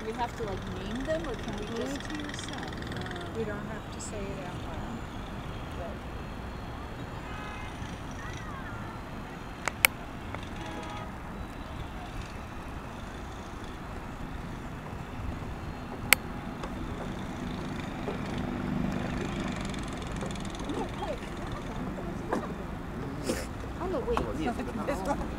we have to like name them, or can we just to yourself? You don't have to say it out loud. On the way.